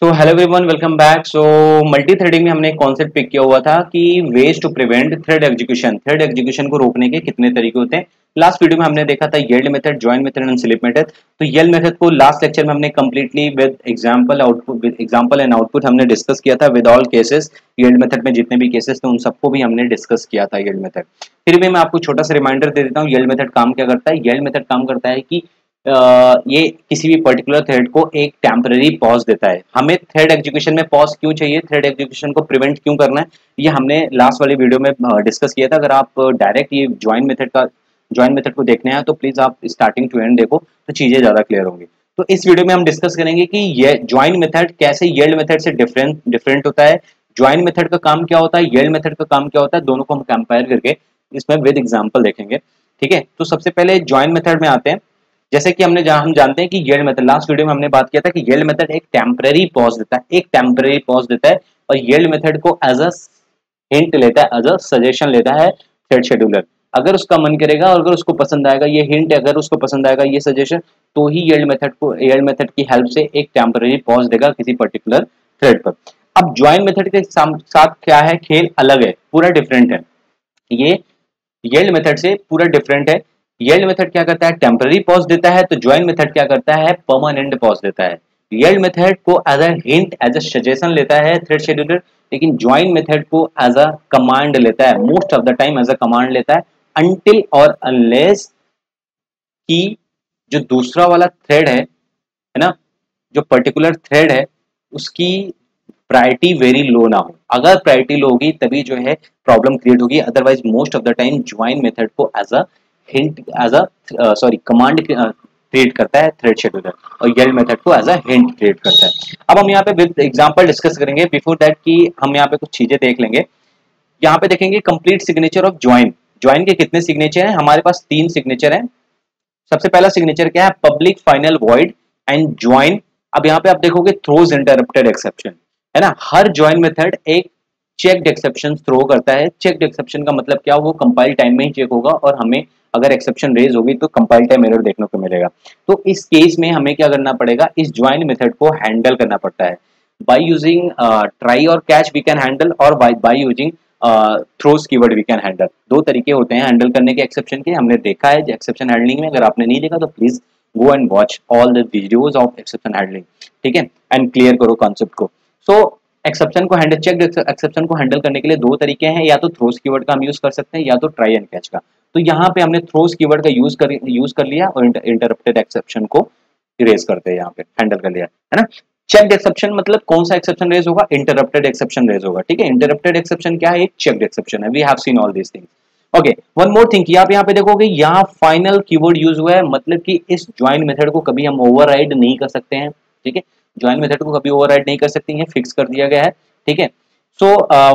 सो hello everyone, welcome back. So multithreading में हमने एक कॉन्सेप्ट पिक किया हुआ था कि ways to prevent thread execution को रोकने के कितने तरीके होते हैं। लास्ट वीडियो में हमने देखा था yield method, join method and sleep method. तो येल्ड मेथड को लास्ट लेक्चर में हमने completely with example and output हमने डिस्कस किया था with all cases. Yield method में जितने भी केसेस थे उन सबको भी हमने डिस्कस किया था येल्ड मेथड। फिर भी मैं आपको छोटा सा रिमाइंडर दे देता हूँ येल्ड मेथड काम क्या करता है। येल्ड मेथड काम करता है कि ये किसी भी पर्टिकुलर थ्रेड को एक टेम्पररी पॉज देता है। हमें थ्रेड एग्जीक्यूशन में पॉज क्यों चाहिए, थ्रेड एग्जीक्यूशन को प्रिवेंट क्यों करना है, ये हमने लास्ट वाली वीडियो में डिस्कस किया था। अगर आप डायरेक्ट ये ज्वाइन मेथड को देखने हैं तो प्लीज आप स्टार्टिंग टू एंड देखो, तो चीजें ज्यादा क्लियर होंगी। तो इस वीडियो में हम डिस्कस करेंगे कि ये ज्वाइन मेथड कैसे येल्ड मेथड से डिफरेंट होता है, ज्वाइन मेथड का काम क्या होता है, येल्ड मेथड का काम क्या होता है, दोनों को हम कंपेयर करके इसमें विद एग्जाम्पल देखेंगे। ठीक है, तो सबसे पहले ज्वाइन मेथड में आते हैं। जैसे कि हम जानते हैं कि येल्ड मेथड, लास्ट वीडियो में हमने बात किया था कि येल्ड मेथड एक टेम्पररी पॉज देता है, और येल्ड मेथड को एज अ हिंट लेता है, एज अ सजेशन लेता है थ्रेड शेड्यूलर। अगर उसका मन करेगा और अगर उसको पसंद आएगा ये हिंट, अगर उसको पसंद आएगा ये सजेशन, तो ही येल्ड मेथड की हेल्प से एक टेम्पररी पॉज देगा किसी पर्टिकुलर थ्रेड पर। अब ज्वाइन मेथड के साथ क्या है, खेल अलग है, पूरा डिफरेंट है। ये येल्ड मेथड से पूरा डिफरेंट है। येल्ड मेथड क्या करता है, टेम्पररी पॉज देता है, तो ज्वाइन मेथड क्या करता है, परमानेंट पॉज देता है। येल्ड मेथड को as a hint, as a suggestion लेता है थ्रेड शेड्यूलर, लेकिन ज्वाइन मेथड को एज अ कमांड लेता है, most of the time as a command लेता है, अनटिल और अनलेस कि जो दूसरा वाला थ्रेड है ना, जो पर्टिकुलर थ्रेड है उसकी प्रायोरिटी वेरी लो ना हो। अगर प्रायोरिटी लो होगी तभी जो है प्रॉब्लम क्रिएट होगी, otherwise most of the time join method को as a hint, as a command create करता है थ्रेड शेड्यूलर, और येल्ड मेथड को एज अ हिंट क्रिएट करता है। अब हम यहाँ पे विद एग्जांपल डिस्कस करेंगे। बिफोर दैट कि हम यहाँ पे कुछ चीजें देख लेंगे। यहाँ पे देखेंगे complete signature of join. Join के कितने सिग्नेचर हैं, हमारे पास 3 सिग्नेचर हैं। सबसे पहला सिग्नेचर क्या है, public final void and join. अब यहाँ पे आप देखोगे थ्रोज इंटरप्टेड एक्सेप्शन, है ना। हर ज्वाइन मेथड एक चेक्ड एक्सेप्शन थ्रो करता है। चेक्ड एक्सेप्शन का मतलब क्या, वो कंपाइल टाइम में ही चेक होगा और हमें अगर एक्सेप्शन रेज होगी तो कंपाइल टाइम एरर देखने को मिलेगा। तो इस केस में हमें क्या करना पड़ेगा, इस ज्वाइन मेथड को हैंडल करना पड़ता है बाय यूजिंग ट्राई और कैच वी कैन हैंडल, और by using throws keyword we can handle. 2 तरीके होते हैं हैंडल करने के एक्सेप्शन के, हमने देखा है एक्सेप्शन हैंडलिंग में। अगर आपने नहीं देखा तो please go and watch all the videos of exception handling, ठीक है, एंड क्लियर करो कॉन्सेप्ट को। सो एक्सेप्शन को हैंडल, चेक एक्सेप्शन को हैंडल करने के लिए 2 तरीके हैं, या तो थ्रोज कीवर्ड का हम यूज कर सकते हैं या तो ट्राई एंड कैच का। तो यहाँ पे हमने थ्रोज कीवर्ड का यूज कर लिया और इंटरप्टेड एक्सेप्शन को इरेज करते हैं, यहाँ पे हैंडल कर लिया, है ना। चेक्ड एक्सेप्शन मतलब कौन सा एक्सेप्शन रेज होगा, इंटरप्टेड एक्सेप्शन रेज होगा, ठीक है। इंटरप्टेड एक्सेप्शन क्या है, एक चेक्ड एक्सेप्शन है। We have seen all these things. Okay, one more thing कि आप यहाँ पे देखोगे यहाँ फाइनल कीवर्ड यूज हुआ है, मतलब कि इस ज्वाइन मेथड को कभी हम ओवरराइड नहीं कर सकते हैं, ठीक है। ज्वाइन मेथड को कभी ओवरराइड नहीं कर सकते हैं, फिक्स कर दिया गया है, ठीक है। सो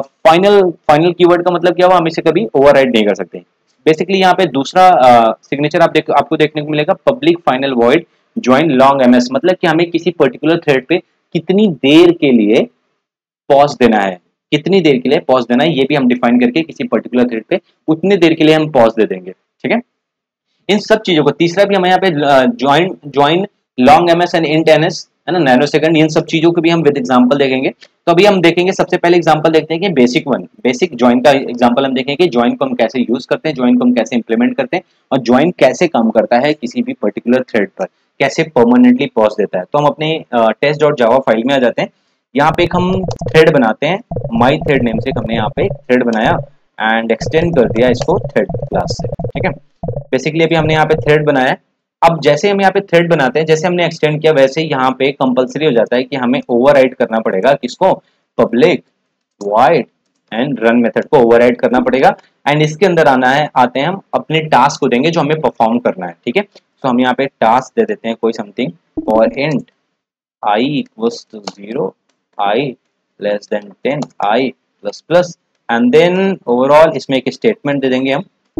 फाइनल कीवर्ड का मतलब क्या हुआ, हम इसे कभी ओवरराइड नहीं कर सकते। बेसिकली यहाँ पे दूसरा सिग्नेचर आपको देखने को मिलेगा, public final void join long ms, मतलब कि हमें किसी पर्टिकुलर थ्रेड पे कितनी देर के लिए पॉज देना है, कितनी देर के लिए पॉज देना है, ये भी हम डिफाइन करके किसी पर्टिकुलर थ्रेड पे उतनी देर के लिए हम पॉज दे देंगे, ठीक है। इन सब चीजों को, तीसरा भी हम यहाँ पे join long ms and int ns, है ना, नैनो सेकंड, इन सब चीजों को भी हम विद एग्जांपल देखेंगे। तो अभी हम देखेंगे, सबसे पहले एग्जांपल देखते हैं कि बेसिक ज्वाइन का एग्जांपल हम देखेंगे कि ज्वाइन को हम कैसे यूज करते हैं, ज्वाइन को हम कैसे इंप्लीमेंट करते हैं, और ज्वाइन कैसे काम करता है किसी भी पर्टिकुलर थ्रेड पर, कैसे परमानेंटली पॉज देता है। तो हम अपने test.java फाइल में आ जाते हैं। यहाँ पे एक हम थ्रेड बनाते हैं, माई थ्रेड नेम से हमने यहाँ पे थ्रेड बनाया एंड एक्सटेंड कर दिया इसको थ्रेड क्लास से, ठीक है। बेसिकली अभी हमने यहाँ पे थ्रेड बनाया है। अब जैसे हम यहाँ पे थ्रेड बनाते हैं, जैसे हमने एक्सटेंड किया, वैसे ही यहाँ पे कंपलसरी हो जाता है कि हमें ओवरराइड करना पड़ेगा किसको, public void and run method को ओवरराइड करना पड़ेगा। एंड इसके अंदर आते हैं हम अपने टास्क को देंगे जो हमें परफॉर्म करना है, ठीक है। तो हम यहाँ पे टास्क दे देते हैं कोई समथिंग, और int i equals to 0, i less than 10, i plus plus, and then overall इसमें एक स्टेटमेंट दे देंगे हम,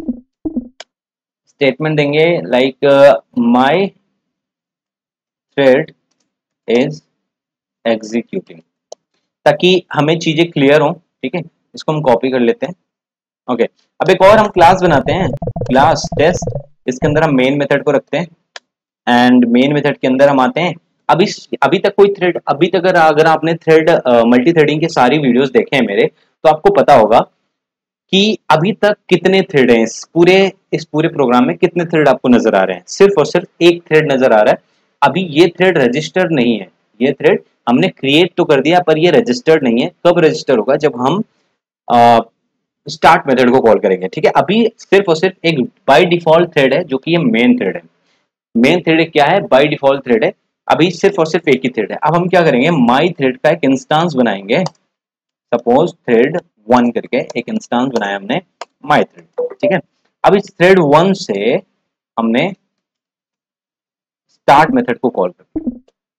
स्टेटमेंट देंगे like my thread is executing, ताकि हमें चीजें क्लियर हो, ठीक है। इसको हम कॉपी कर लेते हैं। ओके, अब एक और हम क्लास बनाते हैं, क्लास टेस्ट। इसके अंदर हम मेन मेथड को रखते हैं, एंड मेन मेथड के अंदर हम आते हैं अभी तक कोई थ्रेड, अभी तक अगर आपने थ्रेड मल्टी थ्रेडिंग के सारी वीडियोस देखे हैं मेरे, तो आपको पता होगा कि अभी तक कितने थ्रेड हैं इस पूरे प्रोग्राम में, कितने थ्रेड आपको नजर आ रहे हैं? सिर्फ और सिर्फ एक थ्रेड नजर आ रहा है। अभी ये थ्रेड रजिस्टर्ड नहीं है, ये थ्रेड हमने क्रिएट तो कर दिया पर ये रजिस्टर्ड नहीं है। कब रजिस्टर होगा? जब हम स्टार्ट मेथड को कॉल करेंगे। ठीक है, अभी सिर्फ और सिर्फ एक बाय डिफॉल्ट थ्रेड है जो कि ये मेन थ्रेड है। मेन थ्रेड क्या है? बाय डिफॉल्ट थ्रेड है। अभी सिर्फ और सिर्फ एक ही थ्रेड है। अब हम क्या करेंगे, माई थ्रेड का एक इंस्टांस बनाएंगे। सपोज थ्रेड 1 करके एक इंस्टांस बनाया हमने माई थ्रेड। ठीक है, अब इस थ्रेड 1 से हमने स्टार्ट मेथड को कॉल कर,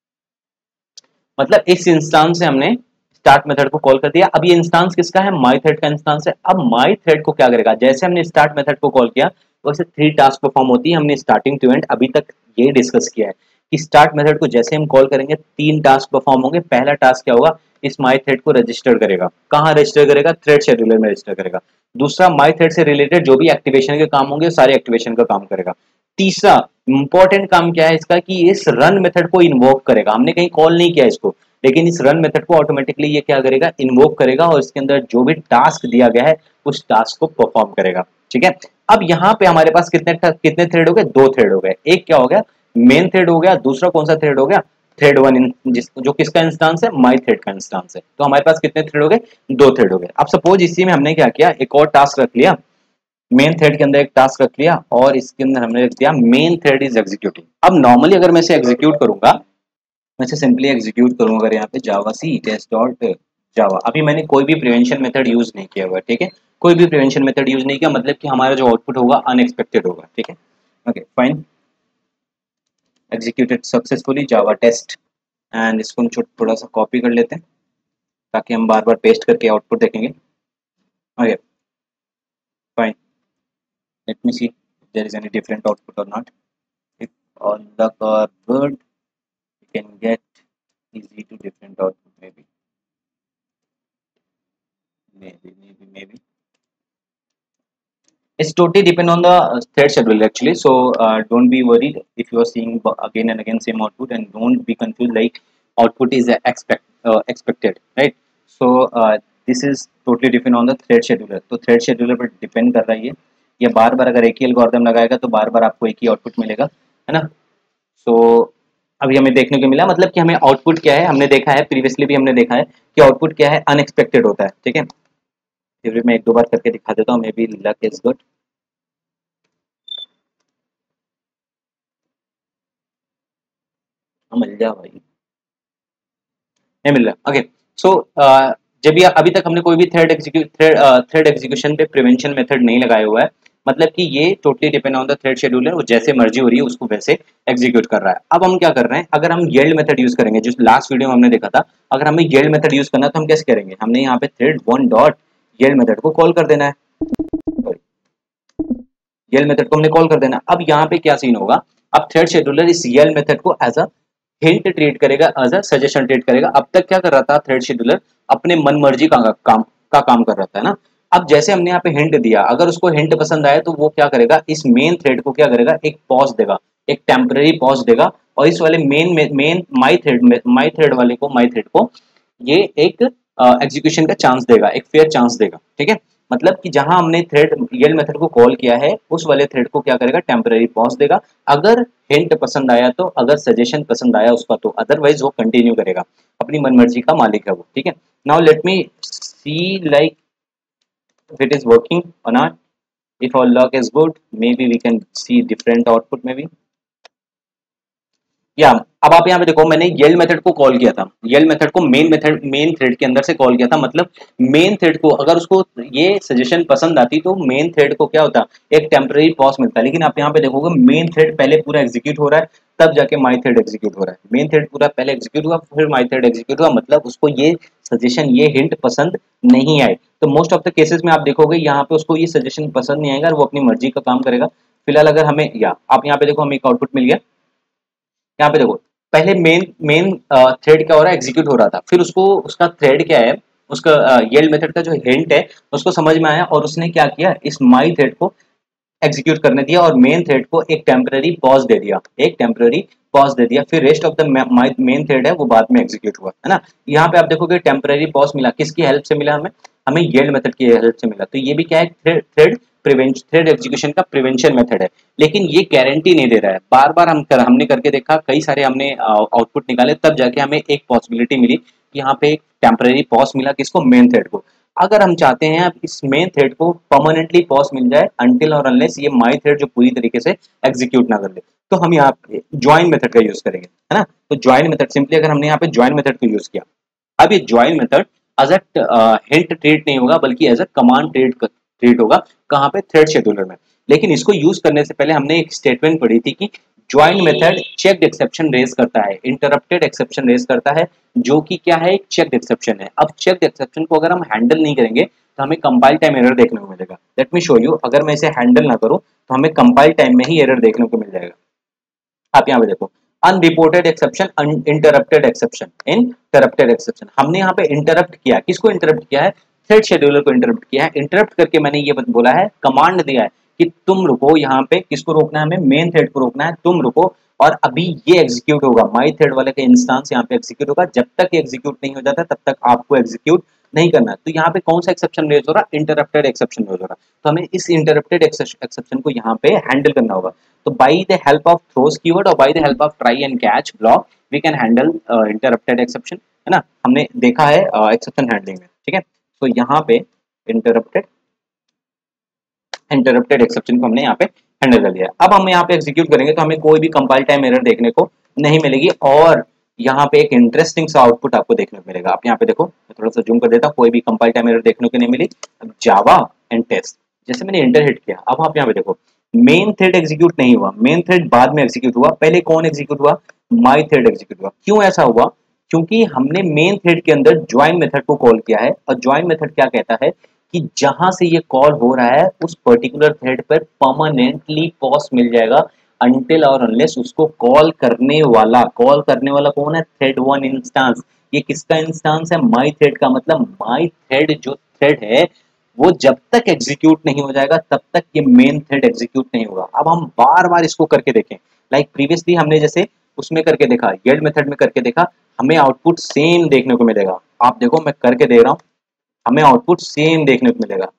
मतलब इस इंस्टांस से हमने स्टार्ट मेथड को कॉल कर दिया। अब ये इंस्टांस किसका है? माई थ्रेड का इंस्टांस है। अब माई थ्रेड को क्या करेगा, जैसे हमने स्टार्ट मेथड को कॉल किया वैसे 3 टास्क परफॉर्म होती है। हमने स्टार्टिंग टू एंड अभी तक ये डिस्कस किया है कि स्टार्ट मेथड को जैसे हम कॉल करेंगे 3 टास्क परफॉर्म होंगे। पहला टास्क क्या होगा, इस माई थ्रेड को रजिस्टर करेगा। कहाँ रजिस्टर करेगा? थ्रेड शेड्यूलर में रजिस्टर करेगा। दूसरा, माई थ्रेड से रिलेटेड जो भी एक्टिवेशन के काम होंगे सारे एक्टिवेशन का काम करेगा। तीसरा इंपॉर्टेंट काम क्या है इसका, कि इस रन मेथड को इन्वोक करेगा। हमने कहीं कॉल नहीं किया इसको, लेकिन इस रन मेथड को ऑटोमेटिकली ये क्या करेगा, इन्वोक करेगा और इसके अंदर जो भी टास्क दिया गया है उस टास्क को परफॉर्म करेगा। ठीक है, अब यहाँ पे हमारे पास कितने थ्रेड हो गए? 2 थ्रेड हो गए। एक क्या हो गया, मेन थ्रेड हो गया। दूसरा कौन सा थ्रेड हो गया? थ्रेड 1 जो किसका इंस्टांस है? माई थ्रेड का इंस्टांस है। तो हमारे पास कितने थ्रेड हो गए? 2 थ्रेड हो गए। अब सपोज इसी में हमने क्या किया, एक और टास्क रख लिया, मेन थ्रेड के अंदर एक टास्क रख लिया और इसके अंदर हमने रख दिया मेन थ्रेड इज एग्जीक्यूटिंग। अब नॉर्मली अगर मैं इसे एग्जीक्यूट करूंगा, मैं इसे सिंपली एग्जीक्यूट करूंगा, अगर यहाँ पे जावा सी टेस्ट डॉट जावा, अभी मैंने कोई भी प्रिवेंशन मेथड यूज नहीं किया हुआ। ठीक है, कोई भी प्रिवेंशन मेथड यूज नहीं किया, मतलब कि हमारा जो आउटपुट होगा अनएक्सपेक्टेड होगा। ठीक है, okay fine, executed successfully Java test. And इसको हम थोड़ा सा कॉपी कर लेते हैं ताकि हम बार बार पेस्ट करके आउटपुट देखेंगे। Okay fine, let me see if there is any different output or not. If all luck or good, we can get easy to different output, maybe. It's totally depend on the thread schedule actually. So don't be worried if you are seeing again and again same output, and don't be confused like output is expected, right? So this is totally depend on the thread scheduler. तो thread scheduler पर depend कर रहा है ये बार बार अगर एक ही algorithm लगाएगा तो बार बार आपको एक ही आउटपुट मिलेगा, है ना। सो अभी हमें देखने को मिला, मतलब कि हमें आउटपुट क्या है, हमने देखा है प्रीवियसली भी हमने देखा है कि आउटपुट क्या है, अनएक्सपेक्टेड होता है। ठीक है, फिर मैं एक दो बार करके दिखा देता हूँ, maybe luck is good. मिल जा भाई, नहीं मिल रहा। ओके सो जब भी अभी तक हमने कोई भी थ्रेड एग्जीक्यूशन पे प्रिवेंशन मेथड नहीं लगाया हुआ है, मतलब कि ये totally depend on the thread scheduler, वो जैसे मर्जी हो रही है उसको वैसे एग्जीक्यूट कर रहा है। अब हम क्या कर रहे हैं, अगर हम येल्ड मेथड यूज करेंगे, जो लास्ट वीडियो में हमने देखा था, अगर हमें येल्ड मेथड यूज करना है तो हम कैसे करेंगे, हमने यहाँ पे थ्रेड 1 डॉट येल्ड मेथड को कॉल कर देना है। येल्ड मेथड को हमने कॉल कर देना। अब यहाँ पे क्या सीन होगा, अब थ्रेड शेड्यूलर इस येल्ड मेथड को एज अ हिंट ट्रीट करेगा, एज अ सजेशन ट्रीट करेगा। अब तक क्या कर रहा था थ्रेड शेड्यूलर, अपने मन मर्जी का काम कर रहा था, है ना। अब जैसे हमने यहाँ पे हिंट दिया, अगर उसको हिंट पसंद आए तो वो क्या करेगा, इस मेन थ्रेड को क्या करेगा, एक पॉज देगा, एक टेम्पररी पॉज देगा, और इस वाले मेन माई थ्रेड वाले को, माई थ्रेड को ये एक एग्जीक्यूशन का चांस देगा, एक फेयर चांस देगा। ठीक है, मतलब कि जहां हमने थ्रेड येल्ड मेथड को कॉल किया है उस वाले थ्रेड को क्या करेगा, टेम्पररी पॉज देगा। अगर हिंट पसंद आया तो, अगर सजेशन पसंद आया उसका तो, अदरवाइज वो कंटिन्यू करेगा, अपनी मनमर्जी का मालिक है वो। ठीक है, now let me see like if it is working or not. If our luck is good, maybe we can see different output maybe. या अब आप यहाँ पे देखो, मैंने येल्ड मेथड को कॉल किया था, येल्ड मेथड को मेन थ्रेड के अंदर से कॉल किया था, मतलब मेन थ्रेड को अगर उसको ये सजेशन पसंद आती तो मेन थ्रेड को क्या होता, एक टेम्पररी पॉज मिलता है। लेकिन आप यहाँ पे देखोगे मेन थ्रेड पहले पूरा एग्जीक्यूट हो रहा है, तब जाके माई थ्रेड एग्जीक्यूट हो रहा है। मेन थ्रेड पूरा पहले एग्जीक्यूट हुआ फिर माई थ्रेड एग्जीक्यूट हुआ, मतलब उसको ये सजेशन, ये हिंट पसंद नहीं आए। तो मोस्ट ऑफ द केसेस में आप देखोगे यहाँ पे उसको ये सजेशन पसंद नहीं आएगा और वो अपनी मर्जी का काम करेगा। फिलहाल अगर हमें, या आप यहाँ पे देखो हमें एक आउटपुट मिल गया। यहाँ पे देखो पहले मेन थ्रेड क्या हो रहा है, एग्जीक्यूट हो रहा था, फिर उसको उसका थ्रेड क्या है, उसका येल्ड मेथड का जो हिंट है उसको समझ में आया और उसने क्या किया, इस माई थ्रेड को एग्जीक्यूट करने दिया और मेन थ्रेड को एक टेम्पररी पॉज दे दिया, एक टेम्पररी पॉज दे दिया, फिर rest of the main thread है वो बाद में एग्जीक्यूट हुआ, है ना। यहाँ पे आप देखोगे टेम्पररी पॉज मिला, किसकी हेल्प से मिला हमें, हमें यील्ड मेथड की हेल्प से मिला। तो ये भी क्या है, थ्रेड एग्जीक्यूशन का प्रिवेंशन मेथड है, लेकिन ये गारंटी नहीं दे रहा है। बार बार हमने करके देखा, कई सारे हमने आउटपुट निकाले, तब जाके हमें एक पॉसिबिलिटी मिली कि यहाँ पे एक टेम्पररी पॉज मिला, किसको, मेन थ्रेड को। अगर हम चाहते हैं अब इस मेन थ्रेड को परमानेंटली पॉज मिल जाए अनटिल और अनलेस ये माई थ्रेड जो पूरी तरीके से एग्जीक्यूट ना कर ले, तो हम यहाँ पे ज्वाइन मेथड का यूज करेंगे, है ना। तो ज्वाइन मेथड सिंपली अगर हमने यहाँ पे ज्वाइन मेथड को यूज किया, अब ये join method as a hint treat नहीं होगा बल्कि एज अ कमांड ट्रीट होगा, कहाँ पे, थ्रेड शेड्यूलर में। लेकिन इसको यूज करने से पहले हमने एक स्टेटमेंट पढ़ी थी कि join method checked exception raise करता है, इंटरप्टेड एक्सेप्शन रेज करता है, जो कि क्या है, एक चेक्ड एक्सेप्शन है। अब चेक्ड एक्सेप्शन को अगर हम हैंडल नहीं करेंगे तो हमें कंपाइल टाइम एरर देखने को मिलेगा। लेट मी शो यू, अगर मैं इसे हैंडल ना करूं तो हमें कंपाइल टाइम में ही एरर देखने को मिल जाएगा। आप यहाँ पे देखो, unreported exception, interrupted exception, interrupted exception. हमने यहाँ पे इंटरप्ट किया, किसको इंटरप्ट किया है, थ्रेड शेड्यूलर को इंटरप्ट किया है। इंटरप्ट करके मैंने ये बोला है, कमांड दिया है कि तुम रुको, यहाँ पे किसको रोकना है, हमें मेन थ्रेड को रोकना है, तुम रुको और अभी ये एग्जीक्यूट होगा, माई थ्रेड वाले का इंस्टांस यहाँ पे एग्जीक्यूट होगा, जब तक एग्जीक्यूट नहीं हो जाता तब तक आपको एग्जीक्यूट नहीं करना। तो यहाँ पे कौन सा एक्सेप्शन रेज हो रहा, इंटरप्टेड एक्सेप्शन रेज हो रहा, तो हमें इस इंटरप्टेड एक्सेप्शन को यहाँ पे हैंडल करना होगा। तो by the help of throws keyword और by the help of try and catch block we can handle interrupted exception, है ना, हमने देखा है एक्सेप्शन हैंडलिंग में, ठीक है। तो यहाँ पे इंटरप्टेड एक्सेप्शन को हमने यहाँ पे हैंडल कर लिया। अब हम यहाँ पे एग्जीक्यूट करेंगे तो हमें कोई भी कंपाइल टाइम एरर देखने को नहीं मिलेगी और यहाँ पे एक इंटरेस्टिंग सा आउटपुट आपको देखने को मिलेगा। आप यहाँ पे देखो, मैं थोड़ा सा जूम कर देता हूँ, कोई भी कंपाइल टाइम एरर देखने को नहीं मिली। अब जावा एंड टेस्ट, जैसे मैंने इंटर हिट किया, अब आप यहाँ पे देखो मेन थ्रेड एग्जीक्यूट नहीं हुआ, मेन थ्रेड बाद में एग्जीक्यूट हुआ, पहले कौन एग्जीक्यूट हुआ, माई थ्रेड एग्जीक्यूट हुआ। क्यों ऐसा हुआ, क्योंकि हमने मेन थ्रेड के अंदर ज्वाइन मेथड को कॉल किया है और ज्वाइन मेथड क्या कहता है कि जहां से ये कॉल हो रहा है उस पर्टिकुलर थ्रेड पर परमानेंटली पॉज मिल जाएगा अनटिल और अनलेस उसको कॉल करने वाला कौन है, थ्रेड वन इंस्टांस। ये किसका इंस्टांस है, माई थ्रेड का, मतलब माई थ्रेड जो थ्रेड है वो जब तक एग्जीक्यूट नहीं हो जाएगा तब तक ये मेन थ्रेड एग्जीक्यूट नहीं होगा। अब हम बार बार इसको करके देखें, लाइक प्रीवियसली हमने जैसे उसमें करके देखा, यील्ड मेथड में करके देखा, हमें आउटपुट सेम देखने को मिलेगा। आप देखो मैं करके दे रहा हूँ, हमें आउटपुट सेम देखने को मिलेगा।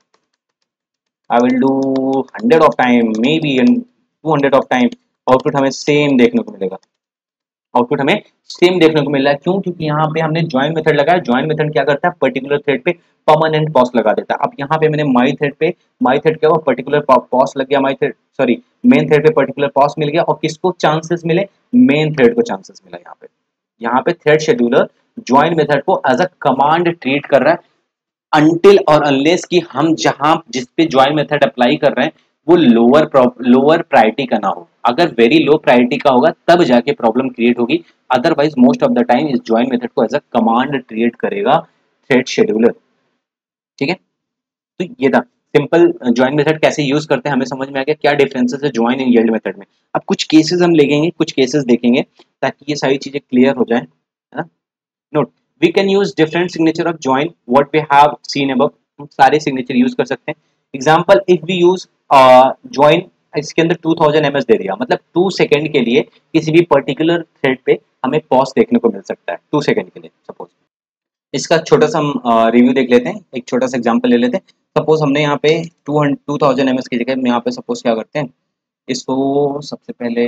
I will do 100 of time, maybe 200 of time, output हमें सेम देखने को मिलेगा, आउटपुट हमें सेम देखने को मिल रहा है। क्यों, क्योंकि यहाँ पे हमने ज्वाइन मेथड लगाया। ज्वाइन मेथड क्या करता है, पर्टिकुलर थ्रेड पे परमानेंट पॉज लगा देता है। अब यहाँ पे मैंने माई थ्रेड क्या हुआ, पर्टिकुलर पॉज लग गया, my thread sorry main thread पे पर्टिकुलर पॉज मिल गया और किसको चांसेस मिले, मेन थ्रेड को चांसेस मिला। यहाँ पे थ्रेड शेड्यूलर ज्वाइन मेथड को एज अ कमांड ट्रीट कर रहा है अनटिल और अनलेस कि हम जहां जिस पे ज्वाइन मेथड अप्लाई कर रहे हैं वो लोअर प्रायोरिटी का ना हो। अगर वेरी लो प्रायोरिटी का होगा तब जाके प्रॉब्लम क्रिएट होगी, otherwise most of the time इस ज्वाइन मेथड को एज अ कमांड क्रिएट करेगा थ्रेड शेड्यूलर, ठीक है। तो ये था सिंपल ज्वाइन मेथड कैसे यूज करते हैं, हमें समझ में आ गया क्या डिफरेंसेस है ज्वाइन एंड यील्ड मेथड में। अब कुछ केसेस हम लेंगे, कुछ केसेस देखेंगे ताकि ये सारी चीजें क्लियर हो जाए, है ना। Note, we can use different signature of join what we have seen above, हम सारे सिग्नेचर यूज कर सकते हैं। Example if we use join, इसके अंदर 2000 ms दे दिया, मतलब 2 सेकंड के लिए किसी भी पर्टिकुलर थ्रेड पे हमें पॉज देखने को मिल सकता है 2 सेकंड के लिए। सपोज इसका छोटा सा हम रिव्यू देख लेते हैं, एक छोटा सा एग्जांपल ले लेते हैं। सपोज हमने यहाँ पे 2000 ms की जगह यहाँ पे सपोज क्या करते हैं, इसको सबसे पहले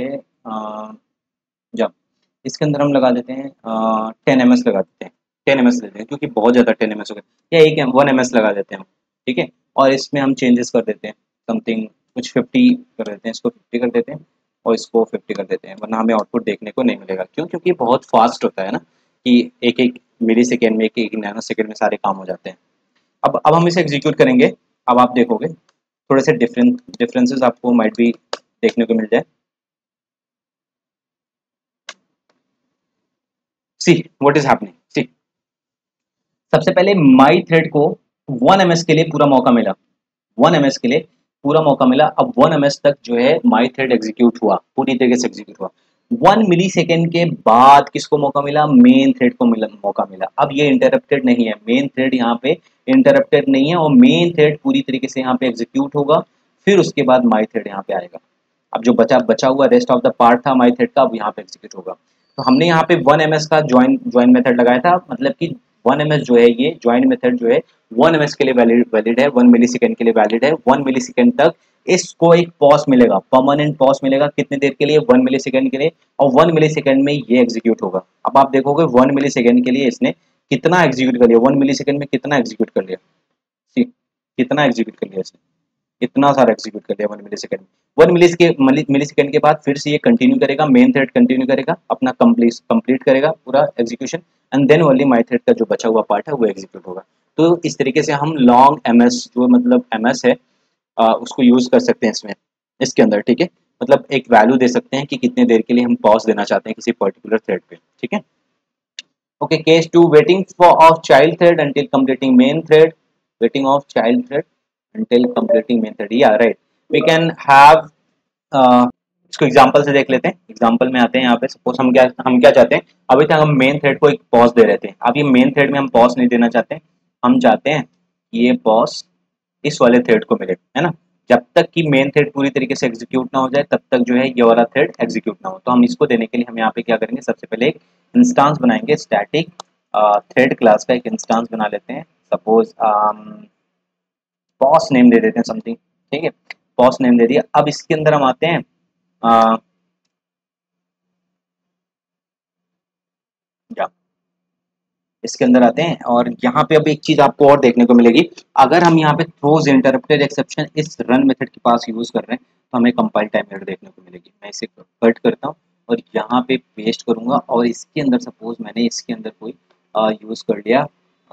जब इसके अंदर हम लगा देते हैं 10 ms लगा देते हैं, 10 ms लेते हैं क्योंकि बहुत ज़्यादा 10 ms हो गया, या एक 1 ms लगा देते हैं हम, ठीक है। और इसमें हम चेंजेस कर देते हैं समथिंग, कुछ 50 कर देते हैं, इसको 50 कर देते हैं और इसको 50 कर देते हैं, वरना हमें आउटपुट देखने को नहीं मिलेगा। क्यों, क्योंकि बहुत फास्ट होता है ना कि एक एक मिली सेकेंड में, एक एक नैनो सेकेंड में सारे काम हो जाते हैं। अब हम इसे एग्जीक्यूट करेंगे, अब आप देखोगे थोड़े से डिफरेंसेस आपको माइट भी देखने को मिल जाए। See what is happening, see सबसे पहले माई थ्रेड को 1 ms के लिए पूरा मौका मिला, 1 ms के लिए पूरा मौका मिला। अब 1 ms तक जो है माई थ्रेड एग्जीक्यूट हुआ, पूरी तरीके से एग्जीक्यूट हुआ। 1 मिली सेकेंड के बाद किसको मौका मिला, मेन थ्रेड को मौका मिला। अब ये इंटरप्टेड नहीं है, मेन थ्रेड यहाँ पे इंटरप्टेड नहीं है और मेन थ्रेड पूरी तरीके से यहाँ पे एग्जीक्यूट होगा। फिर उसके बाद माई थ्रेड यहाँ पे आएगा। अब जो बचा बचा हुआ रेस्ट ऑफ द पार्ट था माई थ्रेड का, अब यहाँ पे एग्जीक्यूट होगा। तो हमने यहाँ पे 1 ms का ज्वाइन ज्वाइन मेथड लगाया था, मतलब कि 1 ms जो है, ये ज्वाइन मेथड जो है 1 ms के लिए वैलिड वैलिड है, 1 मिली सेकेंड के लिए वैलिड है। 1 मिली सेकेंड तक इसको एक पॉज मिलेगा, परमानेंट पॉज मिलेगा। कितनी देर के लिए? 1 मिली सेकेंड के लिए। और 1 मिली सेकेंड में ये एग्जीक्यूट होगा। अब आप देखोगे 1 मिली सेकेंड के लिए इसने कितना एग्जीक्यूट कर लिया, 1 मिली सेकेंड में कितना एग्जीक्यूट कर लिया। See, कितना एग्जीक्यूट कर लिया इसने, इतना सारा एग्जीक्यूट कर लिया 1 मिली सेकेंड। 1 मिली सेकेंड के बाद फिर से ये कंटिन्यू करेगा, मेन थ्रेड कंटिन्यू करेगा, अपना कंप्लीट करेगा पूरा execution, and then only my thread का जो बचा हुआ पार्ट है वो एग्जीक्यूट होगा। तो इस तरीके से हम लॉन्ग एमएस जो मतलब एमएस है उसको यूज कर सकते हैं इसमें, इसके अंदर। ठीक है, मतलब एक वैल्यू दे सकते हैं कि कितने देर के लिए हम पॉज देना चाहते हैं किसी पर्टिकुलर थ्रेड पे। ठीक है, ओके। Case 2, waiting for of child thread until completing main thread. Waiting of child thread until completing main thread, yeah right, we can have इसको एग्जांपल से देख लेते हैं। एग्जांपल में आते हैं यहाँ पे। सपोज हम क्या चाहते हैं, अभी तक हम मेन थ्रेड को एक पॉज दे रहे थे, अब ये मेन थ्रेड में हम पॉज नहीं देना चाहते, हम चाहते हैं कि ये पॉज इस वाले थ्रेड को मिले, है ना। जब तक कि मेन थ्रेड पूरी तरीके से एग्जीक्यूट ना हो जाए तब तक जो है ये वाला थ्रेड एग्जीक्यूट ना हो। तो हम इसको देने के लिए हम यहाँ पे क्या करेंगे, सबसे पहले एक इंस्टांस बनाएंगे, स्टैटिक थ्रेड क्लास का एक इंस्टांस बना लेते हैं। सपोज पॉस नेम दे देते हैं समथिंग। ठीक है, पॉस नेम दे दिया। अब इसके अंदर हम आते हैं, आ, या इसके अंदर आते हैं और यहाँ पे अब एक चीज आपको और देखने को मिलेगी। अगर हम यहाँ पे थ्रोज इंटरप्टेड एक्सेप्शन इस रन मेथड के पास यूज कर रहे हैं तो हमें कंपाइल टाइम एरर देखने को मिलेगी। मैं इसे कट करता हूँ और यहाँ पे पेस्ट करूंगा, और इसके अंदर सपोज मैंने इसके अंदर कोई यूज कर लिया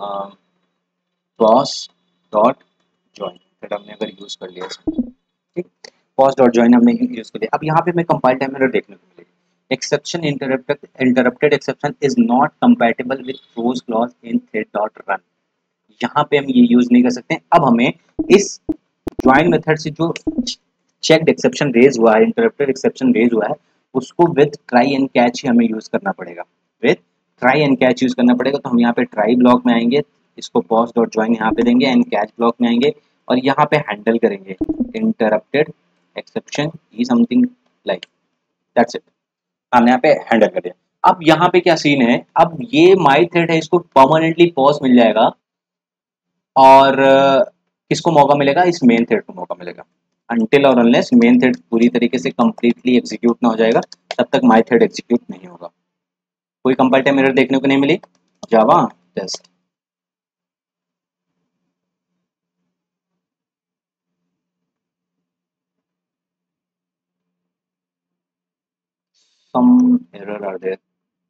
पॉस डॉट ज्वाइन, फिर हमने अगर यूज कर लिया इसमें, ठीक, पॉज डॉट ज्वाइन हमने यूज कर लिया। अब यहाँ पे हमें कंपाइल टाइम एरर देखने को मिलेगी। Exception interrupted exception is not compatible with throws clause in thread dot run. यहाँ पे हम ये यूज नहीं कर सकते। अब हमें इस ज्वाइन मेथड से जो चेक्ड एक्सेप्शन रेज हुआ है, इंटरप्टेड एक्सेप्शन रेज हुआ है, उसको विद ट्राई एंड कैच ही हमें यूज करना पड़ेगा। With try and catch use करना पड़ेगा। तो हम यहाँ पे ट्राई ब्लॉक में आएंगे, इसको पॉज डॉट ज्वाइन यहाँ पे देंगे, एंड कैच ब्लॉक में आएंगे और यहाँ पे हैंडल करेंगे interrupted exception e something like that's it. हमने यहाँ पे हैंडल कर दिया। अब यहाँ पे क्या सीन है, अब ये माई थ्रेड है, इसको परमानेंटली पॉज मिल जाएगा और किसको मौका मिलेगा, इस मेन थ्रेड को मौका मिलेगा। अनटिल और अनलेस मेन थ्रेड पूरी तरीके से कंप्लीटली एग्जीक्यूट ना हो जाएगा तब तक माई थ्रेड एग्जीक्यूट नहीं होगा। कोई कंपाइल टाइम एरर देखने को नहीं मिली। Java test some error are there.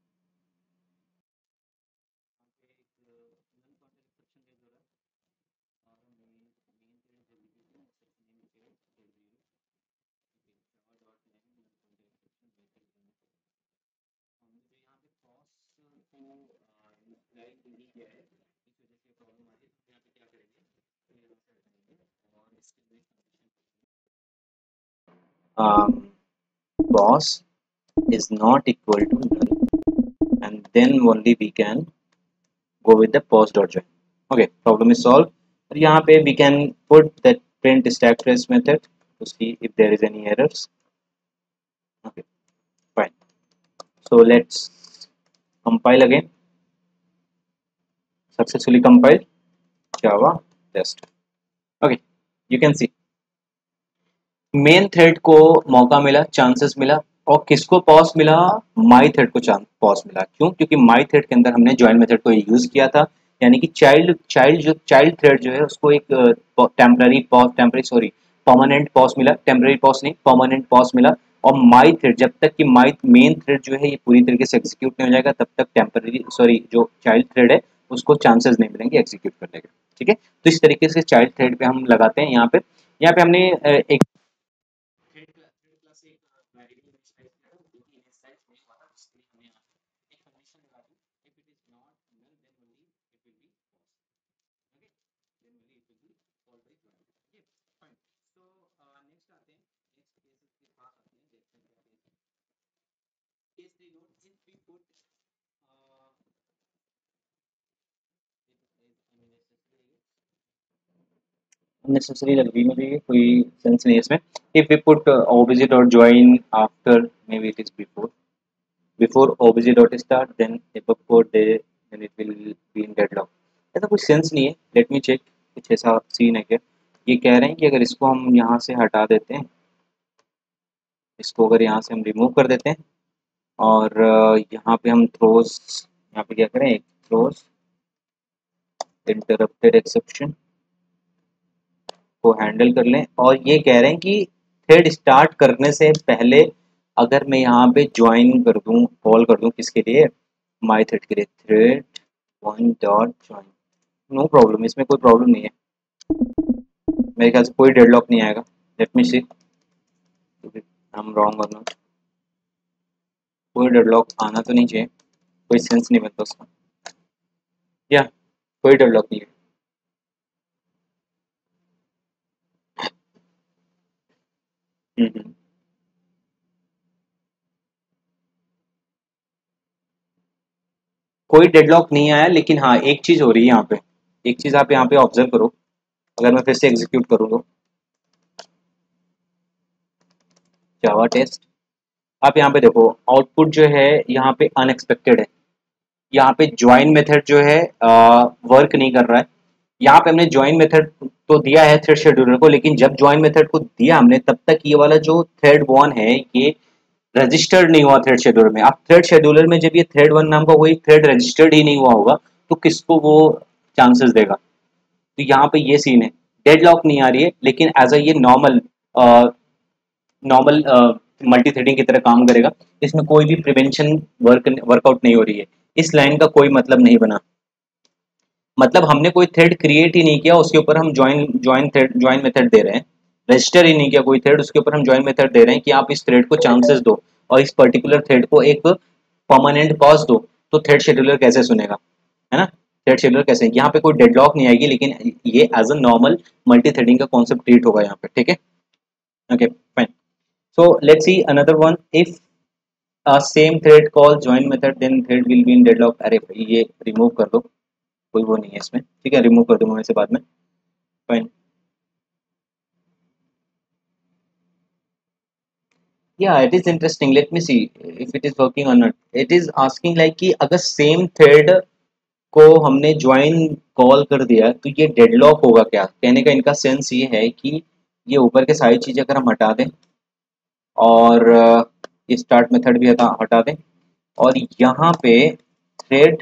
Boss is not equal to null, and then only we can go with the pause dot join. Okay, problem is solved. और यहाँ पे we can put that print stack trace method to see if there is any errors. Okay, fine. So let's compile again. Successfully compiled. Java test. Okay, you can see main thread को मौका मिला, chances मिला, और किसको pause मिला, माई thread को pause मिला। क्यों? क्योंकि माई थ्रेड के अंदर हमने ज्वाइन मेथड को यूज किया था, यानी कि चाइल्ड थ्रेड जो है उसको एक temporary pause, temporary sorry permanent pause मिला, टेम्पररी पॉज नहीं परमानेंट पॉज मिला। और माई थ्रेड जब तक कि माई मेन थ्रेड जो है ये पूरी तरीके से एग्जीक्यूट नहीं हो जाएगा तब तक टेम्पररी सॉरी जो चाइल्ड थ्रेड है उसको चांसेस नहीं मिलेंगे एग्जीक्यूट करने के। ठीक है, तो इस तरीके से चाइल्ड थ्रेड पे हम लगाते हैं। यहाँ पे हमने एक थ्रेड क्लास से एक वेरिएबल इनिशियलाइज किया था जो कि इनिशियलाइज नहीं हुआ था, जिसके लिए हमें यहाँ पे एक कंडीशन लगा दी, if it is not null then only it will be false. Okay, then only it will be false by join. Okay, fine. So next आते हैं, नेक्स्ट केस के पास आते हैं, देखते हैं क्या केस है। Case 3 note if we put necessary लग रही मुझे, ये कोई सेंस नहीं है इसमें। इफ वी पुट ऑपोजिट और join after, maybe it is before opposite dot start, then before they, then it will be in deadlock. ऐसा कोई सेंस नहीं है, लेट मी चेक कुछ ऐसा सीन है क्या। ये कह रहे हैं कि अगर इसको हम यहाँ से हटा देते हैं, इसको अगर यहाँ से हम रिमूव कर देते हैं और यहाँ पे हम थ्रोज, यहाँ पे क्या करें, थ्रोज इंटरप्टेड एक्सेप्शन को हैंडल कर लें, और ये कह रहे हैं कि थ्रेड स्टार्ट करने से पहले अगर मैं यहाँ पे ज्वाइन कर दूँ, कॉल कर दूँ किसके लिए, माई थ्रेड के लिए, thread one dot join, no problem, इसमें कोई प्रॉब्लम नहीं है, मेरे ख्याल से कोई डेडलॉक नहीं आएगा। Let me see, I am wrong और नॉट, कोई डेडलॉक आना तो नहीं चाहिए, कोई सेंस नहीं बनता उसका, या कोई डेडलॉक नहीं है। हम्म। कोई डेडलॉक नहीं आया, लेकिन हाँ एक चीज हो रही है यहाँ पे, एक चीज आप यहाँ पे ऑब्जर्व करो, अगर मैं फिर से एग्जीक्यूट करूँ तो जावा टेस्ट, आप यहाँ पे देखो आउटपुट जो है यहाँ पे अनएक्सपेक्टेड है, यहाँ पे ज्वाइन मेथड जो है वर्क नहीं कर रहा है। यहाँ पे हमने ज्वाइन मेथड तो दिया है थ्रेड शेड्यूलर को, लेकिन जब ज्वाइन मेथड को दिया हमने तब तक ये वाला जो थ्रेड वन है ये रजिस्टर्ड नहीं हुआ थ्रेड शेड्यूलर में। अब थ्रेड शेड्यूलर में जब ये थ्रेड वन नाम का कोई थ्रेड रजिस्टर्ड ही नहीं हुआ होगा तो किसको वो चांसेस देगा। तो यहाँ पे ये सीन है, डेडलॉक नहीं आ रही है, लेकिन एज अ ये नॉर्मल नॉर्मल मल्टी थ्रेडिंग की तरह काम करेगा, इसमें कोई भी प्रिवेंशन वर्कआउट नहीं हो रही है, इस लाइन का कोई मतलब नहीं बना, मतलब हमने कोई थ्रेड क्रिएट ही नहीं किया, उसके ऊपर हम ज्वाइन मेथड दे रहे हैं, रजिस्टर ही नहीं किया कोई थ्रेड, उसके ऊपर हम ज्वाइन मेथड दे रहे हैं कि आप इस थ्रेड को चांसेस दो और इस पर्टिकुलर थ्रेड को एक परमानेंट पॉज दो, तो थ्रेड शेड्यूलर कैसे सुनेगा, है ना। थ्रेड शेड्यूलर कैसे, यहाँ पे कोई डेडलॉक नहीं आएगी, लेकिन ये as a normal multi threading का कॉन्सेप्ट ट्रीट होगा यहाँ पे, ठीक है। Okay fine, so let's see another one. If a same thread call join method, then thread will be in deadlock. अरे भाई ये रिमूव कर दो, कोई वो नहीं है इसमें, ठीक है, रिमूव कर दूंगा मैं इसे बाद में, fine. Yeah, it is interesting, let me see if it is working or not. It is asking like कि अगर सेम थ्रेड को हमने ज्वाइन कॉल कर दिया तो ये डेडलॉक होगा क्या, कहने का इनका सेंस ये है कि ये ऊपर के सारी चीजें अगर हम हटा दें और ये स्टार्ट मेथड भी हटा दें और यहाँ पे thread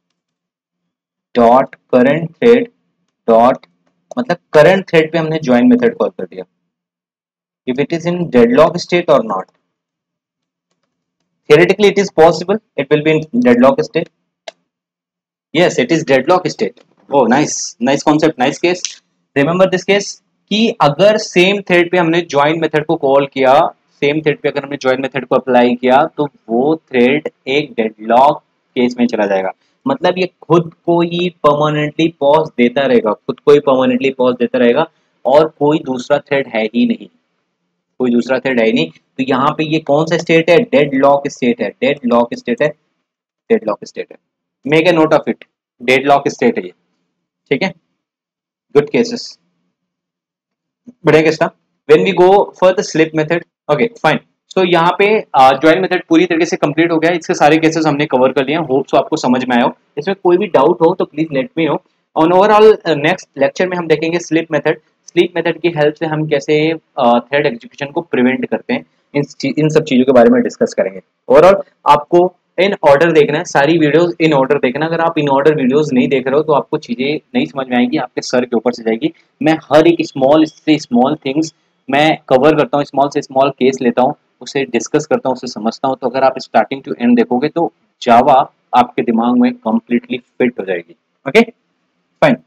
dot current thread dot, मतलब करंट थ्रेड पे हमने ज्वाइन मेथड कॉल कर दिया, if it is in deadlock state और not, theoretically it is possible it will be in deadlock state, yes it is deadlock state, oh nice, nice concept, nice case, remember this case कि अगर same thread पे हमने join method को call किया, same thread पे अगर हमने join method को अप्लाई किया तो वो थ्रेड एक डेडलॉक केस में चला जाएगा, मतलब ये खुद को ही परमानेंटली पॉज देता रहेगा, खुद को ही परमानेंटली पॉज देता रहेगा, और कोई दूसरा थ्रेड है ही नहीं, कोई दूसरा थ्रेड है ही नहीं। तो यहाँ पे ये कौन सा स्टेट है, डेड लॉक स्टेट है, डेड लॉक स्टेट है, डेड लॉक स्टेट है, make a note of it, dead lock state है ये, ठीक है, गुड केसेस, बढ़िया केस था। When we go for the slip method, okay fine, so यहाँ पे ज्वाइन मेथड पूरी तरीके से कंप्लीट हो गया, इसके सारे केसेस हमने कवर कर लिए, होप सो आपको समझ में आया हो, इसमें कोई भी डाउट हो तो please let me know. On overall next lecture में हम देखेंगे स्लिप मेथड, स्लीप मेथड की हेल्प से हम कैसे थ्रेड एग्जीक्यूशन को प्रिवेंट करते हैं, इन सब चीज़ों के बारे में डिस्कस करेंगे। ओवरऑल आपको इन ऑर्डर देखना है, सारी वीडियोस इन ऑर्डर देखना, अगर आप इन ऑर्डर वीडियोस नहीं देख रहे हो तो आपको चीज़ें नहीं समझ में आएगी, आपके सर के ऊपर से जाएगी। मैं हर एक स्मॉल से स्मॉल थिंग्स मैं कवर करता हूँ, स्मॉल से स्मॉल केस लेता हूँ, उसे डिस्कस करता हूँ, उसे समझता हूँ, तो अगर आप स्टार्टिंग टू एंड देखोगे तो जावा आपके दिमाग में कम्प्लीटली फिट हो जाएगी। Okay fine,